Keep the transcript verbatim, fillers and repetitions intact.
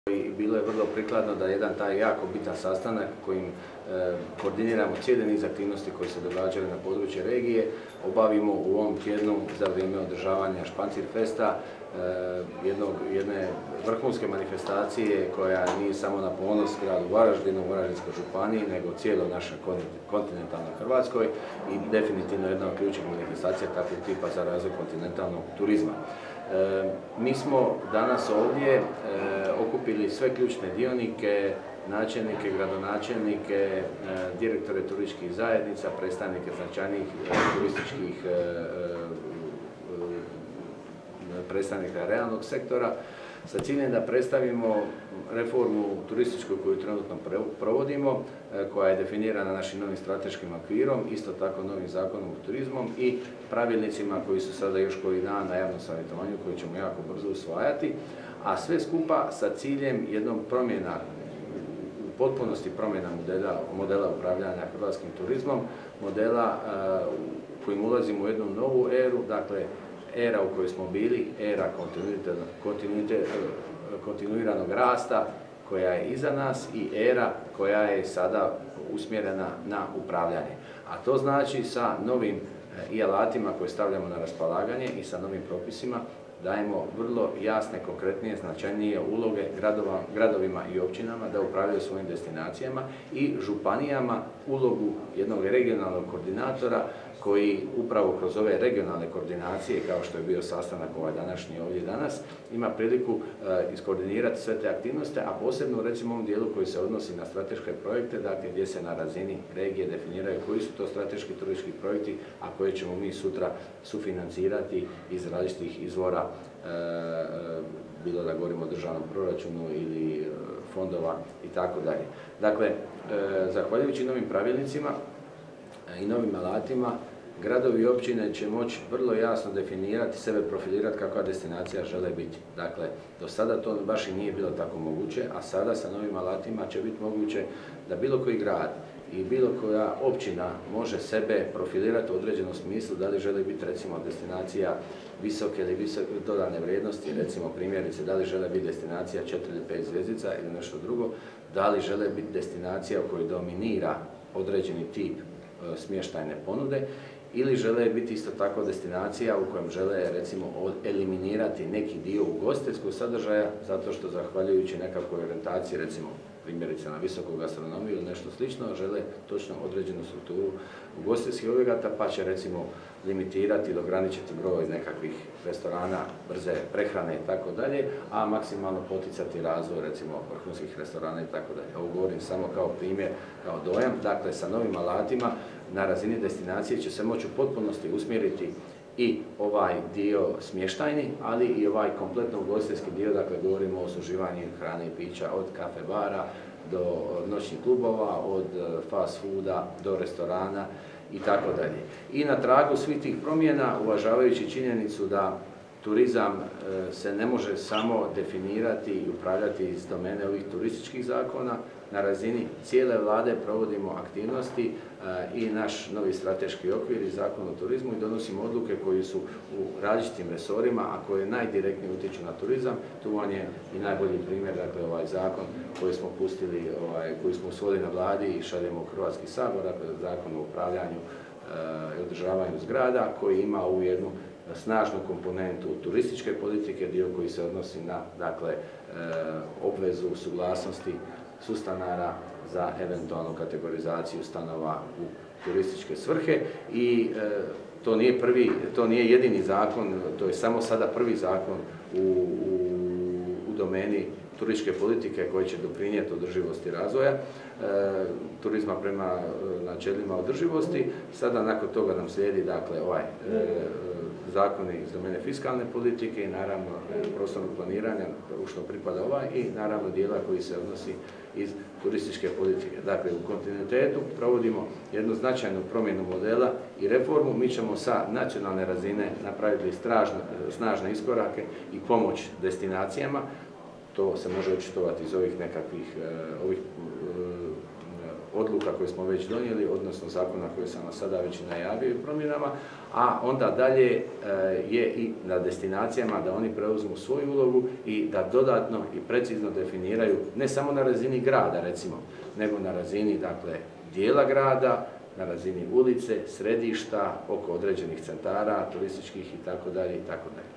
I bilo je vrlo prikladno da jedan taj jako bitan sastanak kojim e, koordiniramo cijeli niz aktivnosti koje se događaju na području regije, obavimo u ovom tjednu za vrijeme održavanja Špancirfesta, e, jednog, jedne vrhunske manifestacije koja nije samo na ponos gradu Varaždinu, Varaždinskoj županiji, nego cijelo naše kontinentalnoj Hrvatskoj i definitivno jedna od ključnih manifestacija takvog tipa za razvoj kontinentalnog turizma. E, mi smo danas ovdje e, okupili sve ključne dionike, načelnike, gradonačelnike, e, direktore turističkih zajednica, predstavnike značajnijih e, turističkih e, e, predstavnika realnog sektora, sa ciljem da predstavimo reformu turističku koju trenutno provodimo, koja je definirana našim novim strateškim okvirom, isto tako novim zakonom o turizmom i pravilnicima koji su sada još koji dan na javnom savjetovanju koji ćemo jako brzo usvajati, a sve skupa sa ciljem jednog promjena, u potpunosti promjena modela, modela upravljanja hrvatskim turizmom, modela u kojim ulazimo u jednu novu eru, dakle era u kojoj smo bili, era kontinuiranog rasta koja je iza nas i era koja je sada usmjerena na upravljanje. A to znači sa novim i alatima koje stavljamo na raspolaganje i sa novim propisima dajemo vrlo jasne, konkretnije, značajnije uloge gradova, gradovima i općinama da upravljaju svojim destinacijama i županijama ulogu jednog regionalnog koordinatora koji upravo kroz ove regionalne koordinacije, kao što je bio sastanak ovaj današnji ovdje danas, ima priliku e, iskoordinirati sve te aktivnosti, a posebno recimo u ovom dijelu koji se odnosi na strateške projekte, dakle gdje se na razini regije definiraju koji su to strateški turistički projekti, a koje ćemo mi sutra sufinancirati iz različitih izvora, e, e, bilo da govorimo o državnom proračunu ili e, fondova i tako dalje. Dakle, e, zahvaljujući novim pravilnicima i novim alatima, gradovi i općine će moći vrlo jasno definirati, sebe profilirati kakva destinacija žele biti. Dakle, do sada to baš i nije bilo tako moguće, a sada sa novim alatima će biti moguće da bilo koji grad i bilo koja općina može sebe profilirati u određenom smislu, da li želi biti recimo destinacija visoke ili visoke dodane vrijednosti, recimo primjerice da li žele biti destinacija četiri ili pet zvjezdica ili nešto drugo, da li žele biti destinacija u kojoj dominira određeni tip smještajne ponude ili žele biti isto tako destinacija u kojem žele recimo eliminirati neki dio ugostiteljskog sadržaja zato što zahvaljujući nekakvoj orijentaciji recimo primjerice na visoku gastronomiju ili nešto slično žele točno određenu strukturu ugostiteljskih objekata pa će recimo limitirati ili ograničiti broj nekakvih restorana, brze prehrane i tako dalje, a maksimalno poticati razvoj recimo vrhunskih restorana i tako dalje. Ovo govorim samo kao primjer, kao dojam, dakle sa novim alatima na razini destinacije će se moći u potpunosti usmjeriti i ovaj dio smještajni, ali i ovaj kompletno ugostiteljski dio, dakle govorimo o usluživanju hrane i pića od kafe bara do noćnih klubova, od fast fooda do restorana i tako dalje. I na tragu svih tih promjena, uvažavajući činjenicu da turizam se ne može samo definirati i upravljati iz domene ovih turističkih zakona, na razini cijele vlade provodimo aktivnosti i naš novi strateški okvir i zakon o turizmu i donosimo odluke koji su u različitim resorima, a koje najdirektnije utječu na turizam. Tu vam je i najbolji primjer, dakle ovaj zakon koji smo pustili, ovaj, koji smo usvojili na vladi i šaljemo u Hrvatski sabor, dakle zakon o upravljanju i održavanju zgrada, koji ima ovu jednu snažnu komponentu turističke politike, dio koji se odnosi na dakle, obvezu suglasnosti sustanara za eventualnu kategorizaciju stanova u turističke svrhe i e, to nije prvi, to nije jedini zakon, to je samo sada prvi zakon u, u, u domeni turističke politike koji će doprinijeti održivosti razvoja, e, turizma prema načelima održivosti. Sada nakon toga nam slijedi dakle ovaj e, zakoni iz domene fiskalne politike i naravno prostornog planiranja u što pripada ovaj i naravno dijela koji se odnosi iz turističke politike. Dakle, u kontinuitetu provodimo jednu značajnu promjenu modela i reformu. Mi ćemo sa nacionalne razine napraviti stražne, snažne iskorake i pomoć destinacijama. To se može očitovati iz ovih nekakvih ovih odluka koje smo već donijeli, odnosno zakona koje sam vam sada već najavio i promjenama, a onda dalje je i na destinacijama da oni preuzmu svoju ulogu i da dodatno i precizno definiraju, ne samo na razini grada recimo, nego na razini dakle dijela grada, na razini ulice, središta, oko određenih centara, turističkih i tako dalje i tako dalje.